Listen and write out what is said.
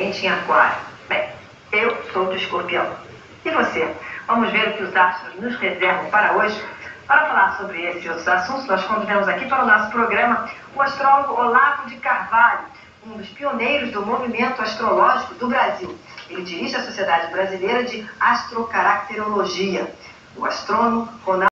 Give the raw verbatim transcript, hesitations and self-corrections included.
ascendente em Aquário. Bem, eu sou do Escorpião. E você? Vamos ver o que os astros nos reservam para hoje. Para falar sobre esses e outros assuntos, nós convidamos aqui para o nosso programa o astrólogo Olavo de Carvalho, um dos pioneiros do movimento astrológico do Brasil. Ele dirige a Sociedade Brasileira de Astrocaracterologia. O astrônomo Ronaldo